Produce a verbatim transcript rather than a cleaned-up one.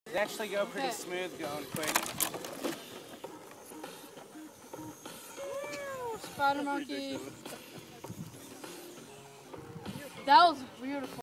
They actually go pretty Okay. smooth, going quick. Spider monkey. That was beautiful.